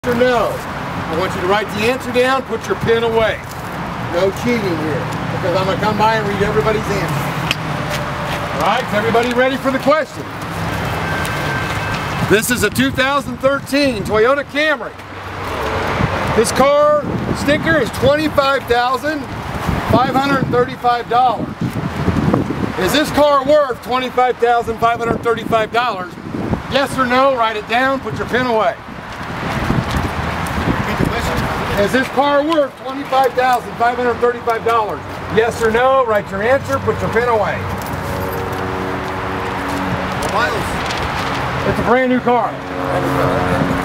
Or no. I want you to write the answer down, put your pen away. No cheating here, because I'm going to come by and read everybody's answer. Alright, is everybody ready for the question? This is a 2013 Toyota Camry. This car sticker is $25,535. Is this car worth $25,535? Yes or no, write it down, put your pen away. Is this car worth $25,535? Yes or no, write your answer, put your pen away. What miles? It's a brand new car.